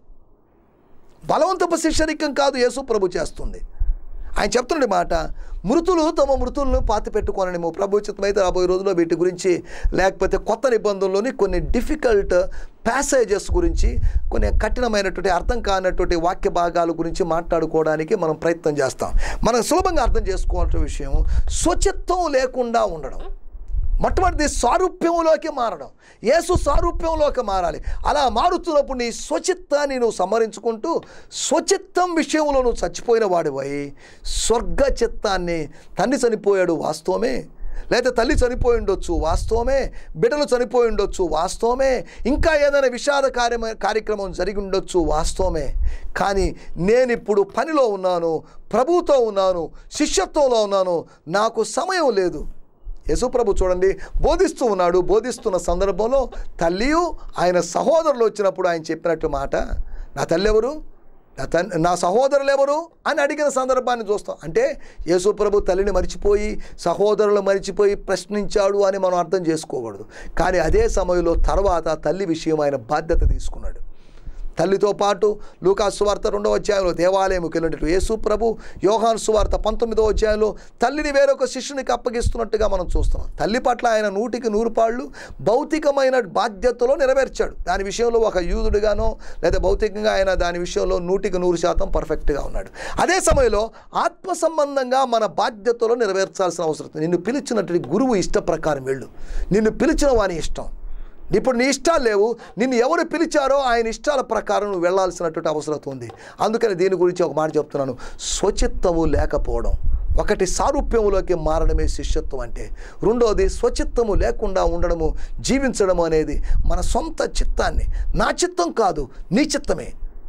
బలవంతపు శిష్యరికం కాదు యేసు ప్రభు చేస్తుంది. ఆయన చెప్తున్న మాట, మృతులు తమ మృతులను పాతి పెట్టుకోనని ప్రభు చిత్తమైతే రాబోయే రోజుల్లో వీటి గురించి, లేకపోతే కొత్త నిబంధనలోని కొన్ని డిఫికల్ట్ ప్యాసేజెస్ గురించి, కొన్ని కఠినమైనటువంటి అర్థం కానటువంటి వాక్య భాగాల గురించి మాట్లాడుకోవడానికి మనం ప్రయత్నం చేస్తాం. మనం సులభంగా అర్థం చేసుకోవాల్సిన విషయం స్వచిత్వం లేకుండా ఉండడం. మొట్టమొదటిది సారూప్యంలోకి మారడం. యేసు సారూప్యంలోకి మారాలి. అలా మారుతున్నప్పుడు నీ స్వచిత్తాన్ని నువ్వు సంహరించుకుంటూ స్వచిత్తం విషయంలో నువ్వు చచ్చిపోయిన వాడివై స్వర్గ చిత్తాన్ని, తండ్రి చనిపోయాడు వాస్తవమే, లేదా తల్లి చనిపోయి ఉండొచ్చు వాస్తవమే, బిడ్డలు చనిపోయి ఉండొచ్చు వాస్తవమే, ఇంకా ఏదైనా విషాద కార్య కార్యక్రమం జరిగి ఉండొచ్చు వాస్తవమే, కానీ నేను ఇప్పుడు పనిలో ఉన్నాను, ప్రభువుతో ఉన్నాను, శిష్యత్వంలో ఉన్నాను, నాకు సమయం లేదు. యేసుప్రభు చూడండి బోధిస్తూ ఉన్నాడు. బోధిస్తున్న సందర్భంలో తల్లియు ఆయన సహోదరులు వచ్చినప్పుడు ఆయన చెప్పినట్టు మాట, నా తల్లి ఎవరు, నా తన్ నా సహోదరులు ఎవరు అని అడిగిన సందర్భాన్ని చూస్తాం. అంటే యేసుప్రభు తల్లిని మరిచిపోయి సహోదరులు మరిచిపోయి ప్రశ్నించాడు అని మనం అర్థం చేసుకోకూడదు. కానీ అదే సమయంలో తర్వాత తల్లి విషయం ఆయన బాధ్యత తీసుకున్నాడు. తల్లితో పాటు లూకాసు సువార్త రెండవ అధ్యాయంలో దేవాలయంకి వెళ్ళినట్టు యేసు ప్రభు యోహాను సువార్త పంతొమ్మిదవ అధ్యాయంలో తల్లిని వేరొక శిష్యునికి అప్పగిస్తున్నట్టుగా మనం చూస్తున్నాం. తల్లి పట్ల ఆయన నూటికి నూరు పాళ్ళు భౌతికమైన బాధ్యతలో నెరవేర్చాడు. దాని విషయంలో ఒక యూదుడిగానో లేదా భౌతికంగా ఆయన దాని విషయంలో నూటికి నూరు శాతం పర్ఫెక్ట్గా ఉన్నాడు. అదే సమయంలో ఆత్మ సంబంధంగా మన బాధ్యతలో నెరవేర్చాల్సిన అవసరం. నిన్ను పిలిచినటువంటి గురువు ఇష్ట ప్రకారం వెళ్ళు, నిన్ను పిలిచిన వాని ఇష్టం. ఇప్పుడు నీ ఇష్టాలు లేవు, నిన్ను ఎవరు పిలిచారో ఆయన ఇష్టాల ప్రకారం నువ్వు వెళ్ళాల్సినటువంటి అవసరం ఉంది. అందుకని దీని గురించి ఒక మాట చెప్తున్నాను, స్వచిత్తము లేకపోవడం. ఒకటి సారూప్యములోకి మారడమే శిష్యత్వం అంటే. రెండోది స్వచిత్తము లేకుండా ఉండడము, జీవించడము అనేది మన సొంత చిత్తాన్ని, నా చిత్తం కాదు నీ చిత్తమే,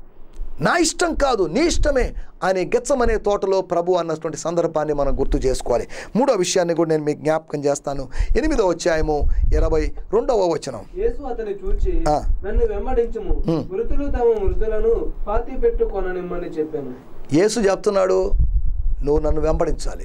నా ఇష్టం కాదు నీ ఇష్టమే అని గెత్సమనే తోటలో ప్రభు అన్నటువంటి సందర్భాన్ని మనం గుర్తు చేసుకోవాలి. మూడో విషయాన్ని కూడా నేను మీకు జ్ఞాపకం చేస్తాను. ఎనిమిదవ అధ్యాయము ఇరవై రెండవ వచనం. యేసు అతన్ని చూచి నన్ను వెంబడించుము, మృతులు తమ మృతులను పాతి పెట్టుకొననిమ్మని చెప్పాను. యేసు చెప్తున్నాడు నువ్వు నన్ను వెంబడించాలి.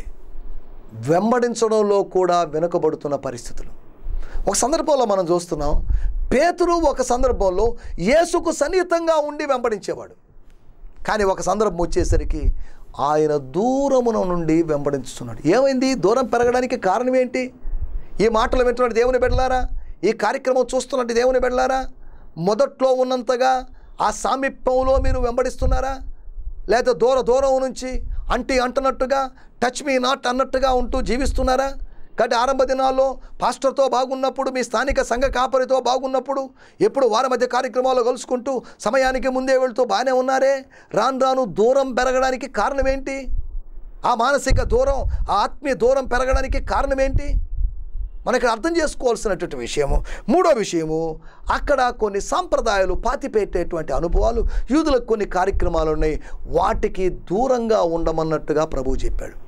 వెంబడించడంలో కూడా వెనుకబడుతున్న పరిస్థితులు ఒక సందర్భంలో మనం చూస్తున్నాం. పేతురు ఒక సందర్భంలో యేసుకు సన్నిహితంగా ఉండి వెంబడించేవాడు, కానీ ఒక సందర్భం వచ్చేసరికి ఆయన దూరమున నుండి వెంబడించుతున్నాడు. ఏమైంది? దూరం పెరగడానికి కారణం ఏంటి? ఈ మాటలు వింటున్నట్టు దేవుని బిడ్డలారా, ఈ కార్యక్రమం చూస్తున్నట్టు దేవుని బిడ్డలారా, మొదట్లో ఉన్నంతగా ఆ సామీప్యంలో మీరు వెంబడిస్తున్నారా, లేదా దూర దూరం నుంచి అంటి అంటున్నట్టుగా టచ్ మీ నాట్ అన్నట్టుగా ఉంటూ జీవిస్తున్నారా? కాబట్టి ఆరంభ దినాల్లో పాస్టర్తో బాగున్నప్పుడు, మీ స్థానిక సంఘ కాపరితో బాగున్నప్పుడు, ఎప్పుడు వారి మధ్య కార్యక్రమాలు కలుసుకుంటూ సమయానికి ముందే వెళ్తూ బాగానే ఉన్నారే. రాను రాను దూరం పెరగడానికి కారణం ఏంటి? ఆ మానసిక దూరం, ఆ ఆత్మీయ దూరం పెరగడానికి కారణం ఏంటి? మనకి అర్థం చేసుకోవాల్సినటువంటి విషయము. మూడో విషయము, అక్కడ కొన్ని సాంప్రదాయాలు పాతిపెట్టేటువంటి అనుభవాలు, యూదులకు కొన్ని కార్యక్రమాలు ఉన్నాయి, వాటికి దూరంగా ఉండమన్నట్టుగా ప్రభువు చెప్పాడు.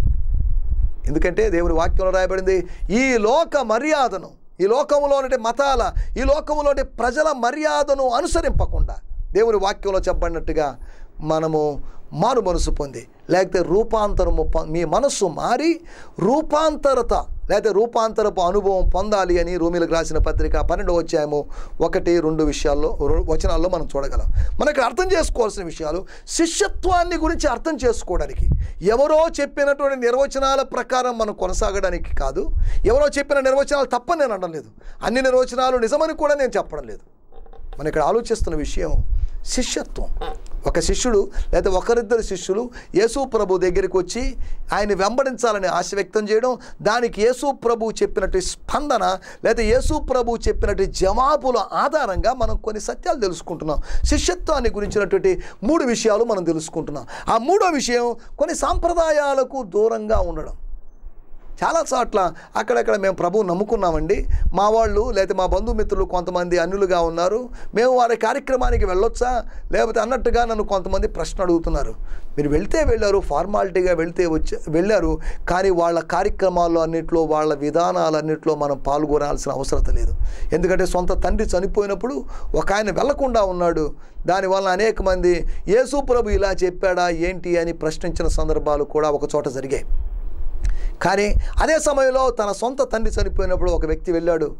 ఎందుకంటే దేవుని వాక్యంలో రాయబడింది, ఈ లోక మర్యాదను, ఈ లోకంలోని మతాల, ఈ లోకంలోని ప్రజల మర్యాదను అనుసరింపకుండా దేవుని వాక్యంలో చెప్పబడినట్టుగా మనము మారు మనసు పొంది, లేకపోతే రూపాంతరము మీ మనస్సు మారి రూపాంతరత లేకపోతే రూపాంతరపు అనుభవం పొందాలి అని రోమీలకు రాసిన పత్రిక పన్నెండవ అధ్యాయము ఒకటి రెండు విషయాల్లో వచనాల్లో మనం చూడగలం. మనకి అర్థం చేసుకోవాల్సిన విషయాలు, శిష్యత్వాన్ని గురించి అర్థం చేసుకోవడానికి, ఎవరో చెప్పినటువంటి నిర్వచనాల ప్రకారం మనం కొనసాగడానికి కాదు. ఎవరో చెప్పిన నిర్వచనాలు తప్పని నేను అనడం లేదు, అన్ని నిర్వచనాలు నిజమని కూడా నేను చెప్పడం లేదు. మనం ఇక్కడ ఆలోచిస్తున్న విషయం శిష్యత్వం. ఒక శిష్యుడు లేదా ఒకరిద్దరు శిష్యులు యేసు ప్రభు దగ్గరికి వచ్చి ఆయన వెంబడించాలని ఆశ వ్యక్తం చేయడం, దానికి యేసు ప్రభు చెప్పినట్టు స్పందన లేదా యేసు ప్రభు చెప్పినట్టు జవాబుల ఆధారంగా మనం కొన్ని సత్యాలు తెలుసుకుంటున్నాం. శిష్యత్వాన్ని గురించినటువంటి మూడు విషయాలు మనం తెలుసుకుంటున్నాం. ఆ మూడో విషయం కొన్ని సాంప్రదాయాలకు దూరంగా ఉండడం. చాలా చోట్ల అక్కడక్కడ మేము ప్రభువు నమ్ముకున్నామండి, మా వాళ్ళు లేదా మా బంధుమిత్రులు కొంతమంది అన్యులుగా ఉన్నారు, మేము వారి కార్యక్రమానికి వెళ్ళొచ్చా లేకపోతే అన్నట్టుగా నన్ను కొంతమంది ప్రశ్న అడుగుతున్నారు. మీరు వెళ్తే వెళ్ళారు, ఫార్మాలిటీగా వెళ్తే వచ్చి వెళ్ళారు, కానీ వాళ్ళ కార్యక్రమాల్లో అన్నింటిలో, వాళ్ళ విధానాలన్నింటిలో మనం పాల్గొనాల్సిన అవసరం లేదు. ఎందుకంటే సొంత తండ్రి చనిపోయినప్పుడు ఒక ఆయన వెళ్లకుండా ఉన్నాడు, దానివల్ల అనేక మంది యేసు ప్రభు ఇలా చెప్పాడా ఏంటి అని ప్రశ్నించిన సందర్భాలు కూడా ఒక చోట జరిగాయి. కానీ అదే సమయంలో తన సొంత తండ్రి చనిపోయినప్పుడు ఒక వ్యక్తి వెళ్ళాడు,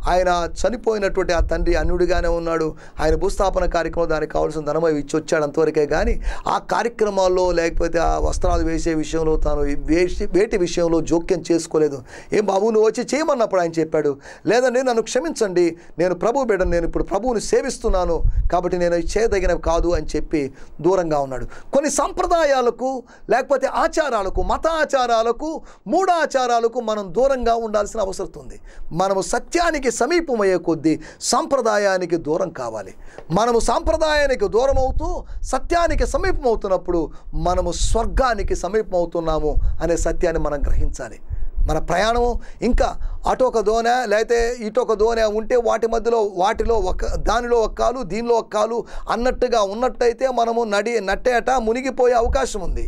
ఆయన చనిపోయినటువంటి ఆ తండ్రి అన్యుడిగానే ఉన్నాడు. ఆయన భూస్థాపన కార్యక్రమం దానికి కావాల్సిన ధనం అవి ఇచ్చి వచ్చాడు అంతవరకే. కానీ ఆ కార్యక్రమాల్లో లేకపోతే ఆ వస్త్రాలు వేసే విషయంలో తాను వేసి వేటి విషయంలో జోక్యం చేసుకోలేదు. ఏం బాబు నువ్వు వచ్చి చేయమన్నప్పుడు ఆయన చెప్పాడు, లేదండి నన్ను క్షమించండి, నేను ప్రభు బిడ్డను, నేను ఇప్పుడు ప్రభువుని సేవిస్తున్నాను కాబట్టి నేను చేయదగినవి కాదు అని చెప్పి దూరంగా ఉన్నాడు. కొన్ని సంప్రదాయాలకు లేకపోతే ఆచారాలకు, మత ఆచారాలకు, మూఢాచారాలకు మనం దూరంగా ఉండాల్సిన అవసరం ఉంది. మనము సత్యానికి సమీపమయ్యే కొద్దీ సంప్రదాయానికి దూరం కావాలి. మనము సాంప్రదాయానికి దూరం అవుతూ సత్యానికి సమీపం అవుతున్నప్పుడు మనము స్వర్గానికి సమీపం అవుతున్నాము అనే సత్యాన్ని మనం గ్రహించాలి. మన ప్రయాణము ఇంకా అటొక దోనె లేకపోతే ఇటొక దోనె ఉంటే వాటి మధ్యలో వాటిలో ఒక దానిలో ఒక కాలు దీనిలో ఒక కాలు అన్నట్టుగా ఉన్నట్టయితే మనము నడి నట్టేట మునిగిపోయే అవకాశం ఉంది.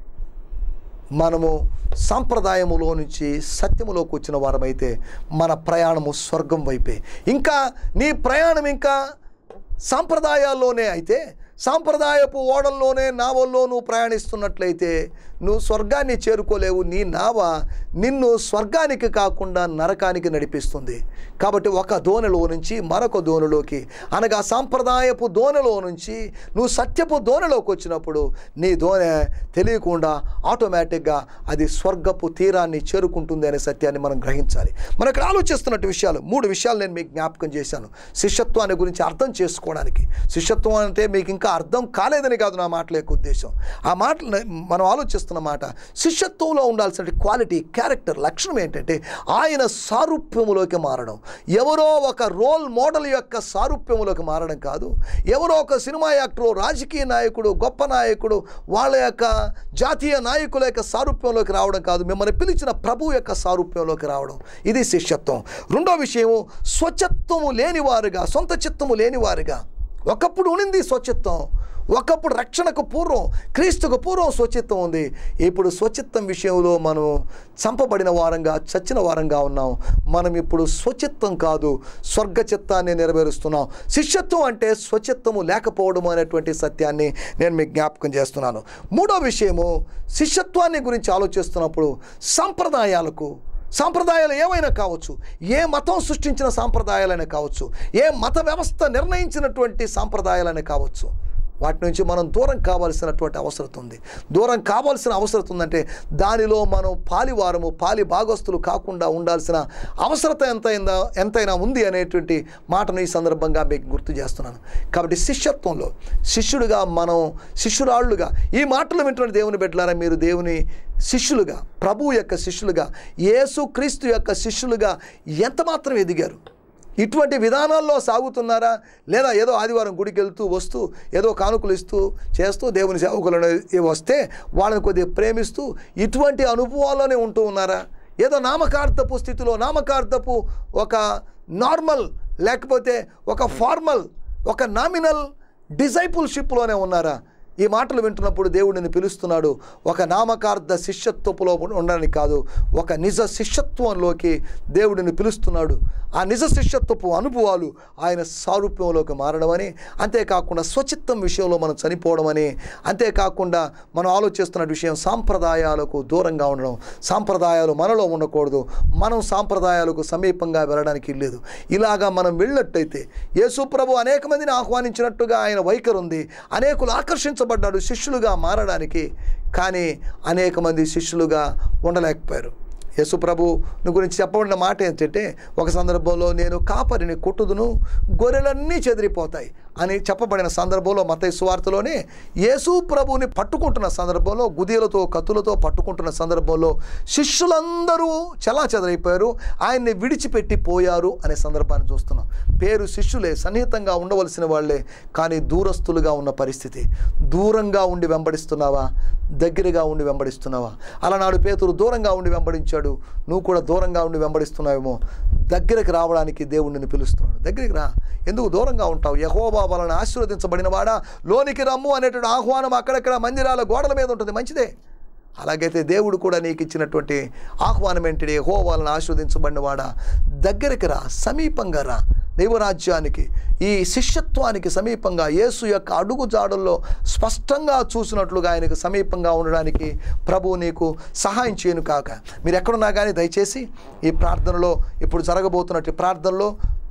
మనము సాంప్రదాయములో నుంచి సత్యములోకి వచ్చిన వారమైతే మన ప్రయాణము స్వర్గం వైపే. ఇంకా నీ ప్రయాణం ఇంకా సాంప్రదాయాల్లోనే అయితే, సాంప్రదాయపు ఓడల్లోనే నావల్లో నువ్వు ప్రయాణిస్తున్నట్లయితే నువ్వు స్వర్గాన్ని చేరుకోలేవు. నీ నావ నిన్ను స్వర్గానికి కాకుండా నరకానికి నడిపిస్తుంది. కాబట్టి ఒక దోణిలో నుంచి మరొక దోణిలోకి, అనగా సాంప్రదాయపు దోణిలో నుంచి నువ్వు సత్యపు దోణిలోకి వచ్చినప్పుడు నీ దోణె తెలియకుండా ఆటోమేటిక్గా అది స్వర్గపు తీరాన్ని చేరుకుంటుంది అనే సత్యాన్ని మనం గ్రహించాలి. మనం ఇక్కడ ఆలోచిస్తున్నట్టు విషయాలు మూడు విషయాలు నేను మీకు జ్ఞాపకం చేశాను శిష్యత్వాన్ని గురించి అర్థం చేసుకోవడానికి. శిష్యత్వం అంటే మీకు ఇంకా అర్థం కాలేదని కాదు నా మాటల యొక్క ఉద్దేశం. ఆ మాటలు మనం ఆలోచిస్తున్న మాట, శిష్యత్వంలో ఉండాల్సిన క్వాలిటీ, క్యారెక్టర్, లక్షణం ఏంటంటే ఆయన సారూప్యములోకి మారడం. ఎవరో ఒక రోల్ మోడల్ యొక్క సారూప్యములోకి మారడం కాదు. ఎవరో ఒక సినిమా యాక్టరు, రాజకీయ నాయకుడు, గొప్ప నాయకుడు, వాళ్ళ యొక్క జాతీయ నాయకుల యొక్క సారూప్యంలోకి రావడం కాదు. మిమ్మల్ని పిలిచిన ప్రభు యొక్క సారూప్యంలోకి రావడం, ఇది శిష్యత్వం. రెండో విషయము, స్వచ్ఛత్వము లేనివారుగా, సొంత చిత్తము లేనివారుగా. ఒకప్పుడు ఉన్నింది స్వచ్ఛత్వం, ఒకప్పుడు రక్షణకు పూర్వం, క్రీస్తుకు పూర్వం స్వచ్ఛత్వం ఉంది. ఇప్పుడు స్వచ్ఛత్వం విషయంలో మనం చంపబడిన వారంగా, చచ్చిన వారంగా ఉన్నాం. మనం ఇప్పుడు స్వచ్ఛత్వం కాదు, స్వర్గ చిత్తాన్ని నెరవేరుస్తున్నాం. శిష్యత్వం అంటే స్వచ్ఛత్వము లేకపోవడం అనేటువంటి సత్యాన్ని నేను మీకు జ్ఞాపకం చేస్తున్నాను. మూడో విషయము, శిష్యత్వాన్ని గురించి ఆలోచిస్తున్నప్పుడు సాంప్రదాయాలకు, సాంప్రదాయాలు ఏమైనా కావచ్చు, ఏ మతం సృష్టించిన సాంప్రదాయాలైనా కావచ్చు, ఏ మత వ్యవస్థ నిర్ణయించినటువంటి సాంప్రదాయాలైనా కావచ్చు, వాటి నుంచి మనం దూరం కావాల్సినటువంటి అవసరం ఉంది. దూరం కావాల్సిన అవసరం ఉందంటే దానిలో మనం పాలివారము, పాలి భాగస్తులు కాకుండా ఉండాల్సిన అవసరత ఎంతైనా ఎంతైనా ఉంది అనేటువంటి మాటను ఈ సందర్భంగా మీకు గుర్తు చేస్తున్నాను. కాబట్టి శిష్యత్వంలో శిష్యుడిగా, మనం శిష్యురాళ్ళుగా, ఈ మాటలు వింటున్న దేవుని బిడ్డలారా, మీరు దేవుని శిష్యులుగా, ప్రభువు యొక్క శిష్యులుగా, యేసు క్రీస్తు యొక్క శిష్యులుగా ఎంత మాత్రం ఎదిగారు? ఇటువంటి విధానాల్లో సాగుతున్నారా? లేదా ఏదో ఆదివారం గుడికి వెళ్తూ వస్తూ ఏదో కానుకలు ఇస్తూ చేస్తూ దేవుని సేవకులను వస్తే వాళ్ళని కొద్దిగా ప్రేమిస్తూ ఇటువంటి అనుభవాల్లోనే ఉంటూ ఉన్నారా? ఏదో నామకార్థపు స్థితిలో, నామకార్థపు ఒక నార్మల్ లేకపోతే ఒక ఫార్మల్, ఒక నామినల్ డిసైపుల్షిప్లోనే ఉన్నారా? ఈ మాటలు వింటున్నప్పుడు దేవుడిని పిలుస్తున్నాడు. ఒక నామకార్థ శిష్యత్వపులో ఉండడానికి కాదు, ఒక నిజ శిష్యత్వంలోకి దేవుడిని పిలుస్తున్నాడు. ఆ నిజ శిష్యత్వపు అనుభవాలు ఆయన సారూప్యంలోకి మారడమని, అంతేకాకుండా స్వచిత్తం విషయంలో మనం చనిపోవడమని, అంతేకాకుండా మనం ఆలోచిస్తున్న విషయం సాంప్రదాయాలకు దూరంగా ఉండడం. సాంప్రదాయాలు మనలో ఉండకూడదు, మనం సాంప్రదాయాలకు సమీపంగా వెళ్ళడానికి లేదు. ఇలాగా మనం వెళ్ళినట్టయితే యేసు ప్రభు అనేక మందిని ఆహ్వానించినట్టుగా ఆయన వైఖరి ఉంది. అనేకులు ఆకర్షించబడ్డాడు శిష్యులుగా మారడానికి, కానీ అనేక మంది శిష్యులుగా ఉండలేకపోయారు. యేసు ప్రభుని గురించి చెప్పబడిన మాట ఏంటంటే, ఒక సందర్భంలో నేను కాపరిని కొట్టుదును, గొర్రెలన్నీ చెదిరిపోతాయి అని చెప్పబడిన సందర్భంలో మత్తయి సువార్తలోనే యేసు ప్రభుని పట్టుకుంటున్న సందర్భంలో, గుదియలతో కత్తులతో పట్టుకుంటున్న సందర్భంలో శిష్యులందరూ చలా చెదరైపోయారు, ఆయన్ని విడిచిపెట్టి పోయారు అనే సందర్భాన్ని చూస్తున్నాం. పేరు శిష్యులే, సన్నిహితంగా ఉండవలసిన వాళ్ళే, కానీ దూరస్తులుగా ఉన్న పరిస్థితి. దూరంగా ఉండి వెంబడిస్తున్నావా, దగ్గరగా ఉండి వెంబడిస్తున్నావా? అలనాడు పేతురు దూరంగా ఉండి వెంబడించాడు, నువ్వు కూడా దూరంగా ఉండి వెంబడిస్తున్నావేమో. దగ్గరికి రావడానికి దేవుడు నిన్ను పిలుస్తున్నాడు. దగ్గరికి రా. ఎందుకు దూరంగా ఉంటావు? యెహోవా వలన ఆశీర్వదించబడిన వాడా, లోనికి రమ్ము అనేటువంటి ఆహ్వానం అక్కడక్కడ మందిరాల గోడల మీద ఉంటుంది, మంచిదే. అలాగైతే దేవుడు కూడా నీకు ఇచ్చినటువంటి ఆహ్వానం ఏంటి? యెహోవా వలన ఆశీర్వదించబడిన వాడా, దగ్గరికి రా, సమీపంగా రా, దైవరాజ్యానికి, ఈ శిష్యత్వానికి సమీపంగా యేసు యొక్క అడుగు జాడల్లో స్పష్టంగా చూసినట్లుగా ఆయనకు సమీపంగా ఉండడానికి ప్రభువు నీకు సహాయం చేయను కాక. మీరు ఎక్కడున్నా కానీ దయచేసి ఈ ప్రార్థనలో, ఇప్పుడు జరగబోతున్నట్టు ప్రార్థనలో,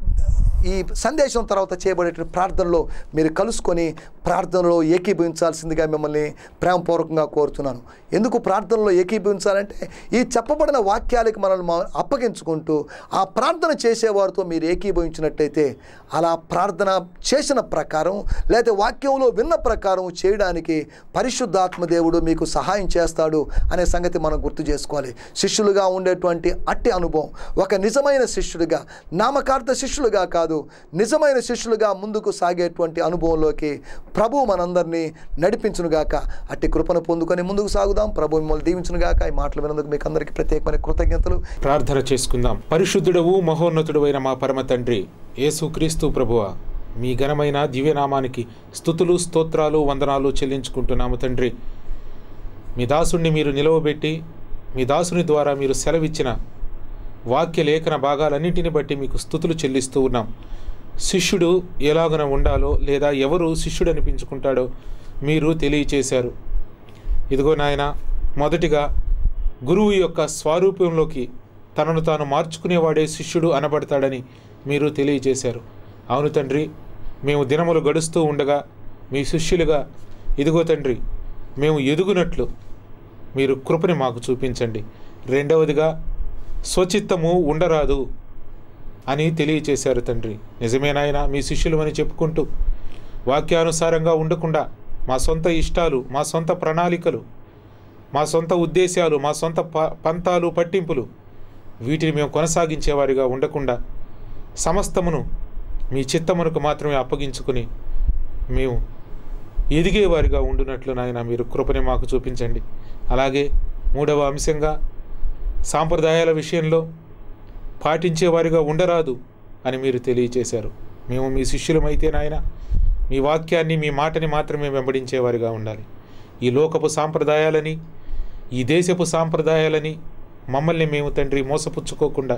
ఈ సందేశం తర్వాత చేయబడే ప్రార్థనలో మీరు కలుసుకొని ప్రార్థనలో ఏకీభవించాల్సిందిగా మిమ్మల్ని ప్రేమపూర్వకంగా కోరుతున్నాను. ఎందుకు ప్రార్థనలో ఏకీభవించాలంటే ఈ చెప్పబడిన వాక్యాలకు మనల్ని అప్పగించుకుంటూ ఆ ప్రార్థన చేసేవారితో మీరు ఏకీభవించినట్టయితే అలా ప్రార్థన చేసిన ప్రకారం లేదా వాక్యంలో విన్న ప్రకారం చేయడానికి పరిశుద్ధాత్మ దేవుడు మీకు సహాయం చేస్తాడు అనే సంగతి మనం గుర్తు చేసుకోవాలి. శిష్యులుగా ఉండేటువంటి అట్టి అనుభవం, ఒక నిజమైన శిష్యుడిగా, నామకార్థ శిష్యులుగా కాదు, నిజమైన శిష్యులుగా ముందుకు సాగేటువంటి అనుభవంలోకి ప్రభు మనందరినీ నడిపించునుగాక. అట్టి కృపను పొందుకొని ముందుకు సాగుదాం. ప్రభు మిమ్మల్ని దీవించునుగాక. ఈ మాటలు వినందుకు మీకు అందరికీ ప్రత్యేకమైన కృతజ్ఞతలు. ప్రార్థన చేసుకుందాం. పరిశుద్ధుడవు మహోన్నతుడు అయిన మా పరమ తండ్రి యేసుక్రీస్తు ప్రభువా, మీ ఘనమైన దివ్యనామానికి స్తుతులు, స్తోత్రాలు, వందనాలు చెల్లించుకుంటున్నాము తండ్రి. మీ దాసుడిని మీరు నిలవబెట్టి మీ దాసుని ద్వారా మీరు సెలవిచ్చిన వాక్య లేఖన భాగాలన్నింటిని బట్టి మీకు స్తుతులు చెల్లిస్తూ ఉన్నాం. శిష్యుడు ఎలాగన ఉండాలో లేదా ఎవరు శిష్యుడు అనిపించుకుంటాడో మీరు తెలియచేశారు. ఇదిగో నాయన, మొదటిగా గురువు యొక్క స్వరూపంలోకి తనను తాను మార్చుకునేవాడే శిష్యుడు అనబడతాడని మీరు తెలియచేశారు. అవును తండ్రి, మేము దినములు గడుస్తూ ఉండగా మీ శిష్యులుగా ఇదిగో తండ్రి మేము ఎదుగునట్లు మీరు కృపని మాకు చూపించండి. రెండవదిగా స్వచిత్తము ఉండరాదు అని తెలియచేశారు తండ్రి. నిజమేనాయన, మీ శిష్యులమని చెప్పుకుంటూ వాక్యానుసారంగా ఉండకుండా మా సొంత ఇష్టాలు, మా సొంత ప్రణాళికలు, మా సొంత ఉద్దేశాలు, మా సొంత ప పంతాలు పట్టింపులు వీటిని మేము కొనసాగించేవారిగా ఉండకుండా సమస్తమును మీ చిత్తమునకు మాత్రమే అప్పగించుకుని మేము ఎదిగేవారిగా ఉండునట్లు నాయన మీరు కృపని మాకు చూపించండి. అలాగే మూడవ అంశంగా సాంప్రదాయాల విషయంలో పాటించేవారిగా ఉండరాదు అని మీరు తెలియచేశారు. మేము మీ శిష్యులమైతే నాయన మీ వాక్యాన్ని, మీ మాటని మాత్రమే వెంబడించేవారిగా ఉండాలి. ఈ లోకపు సాంప్రదాయాలని, ఈ దేశపు సాంప్రదాయాలని మమ్మల్ని మేము తండ్రి మోసపుచ్చుకోకుండా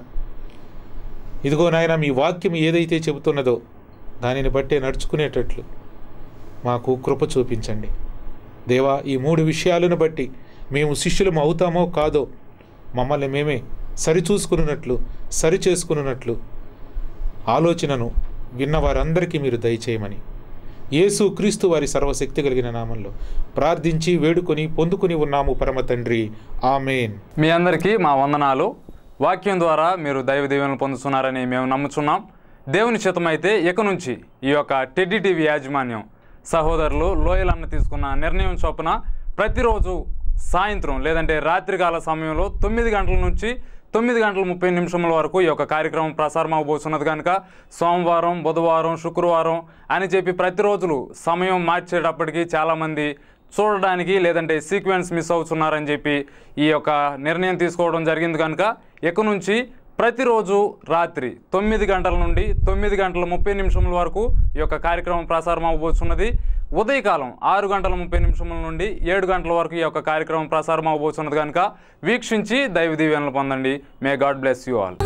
ఇదిగో నాయన మీ వాక్యం ఏదైతే చెబుతున్నదో దానిని బట్టే నడుచుకునేటట్లు మాకు కృప చూపించండి. దేవా, ఈ మూడు విషయాలను బట్టి మేము శిష్యులం అవుతామో కాదో మమ్మల్ని మేమే సరిచూసుకున్నట్లు సరి చేసుకున్నట్లు ఆలోచనను విన్నవారందరికీ మీరు దయచేయమని యేసు క్రీస్తు వారి సర్వశక్తి కలిగిన నామంలో ప్రార్థించి వేడుకొని పొందుకుని ఉన్నాము పరమ తండ్రి, ఆమేన్. మీ అందరికీ మా వందనాలు. వాక్యం ద్వారా మీరు దైవ దీవెనలు పొందుతున్నారని మేము నమ్ముచున్నాం. దేవుని చిత్తమైతే ఇక నుంచి ఈ యొక్క టెడ్డీ టీవీ యాజమాన్యం సహోదరులు లోయలన్న తీసుకున్న నిర్ణయం చొప్పున ప్రతిరోజు సాయంత్రం లేదంటే రాత్రికాల సమయంలో తొమ్మిది గంటల నుంచి తొమ్మిది గంటల ముప్పై నిమిషముల వరకు ఈ యొక్క కార్యక్రమం ప్రసారం అవబోతున్నది కనుక సోమవారం, బుధవారం, శుక్రవారం అని చెప్పి ప్రతిరోజులు సమయం మార్చేటప్పటికి చాలామంది చూడడానికి లేదంటే సీక్వెన్స్ మిస్ అవుతున్నారని చెప్పి ఈ యొక్క నిర్ణయం తీసుకోవడం జరిగింది కనుక ఇక నుంచి ప్రతిరోజు రాత్రి తొమ్మిది గంటల నుండి తొమ్మిది గంటల ముప్పై నిమిషముల వరకు ఈ యొక్క కార్యక్రమం ప్రసారం అవబోతున్నది. ఉదయకాలం ఆరు గంటల ముప్పై నిమిషముల నుండి ఏడు గంటల వరకు ఈ యొక్క కార్యక్రమం ప్రసారం అవబోతున్నది కనుక వీక్షించి దైవ దీవెనలు పొందండి. May God bless you all.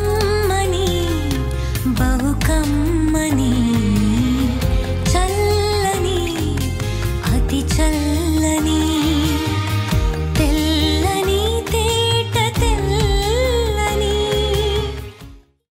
చల్లని అతి చల్లని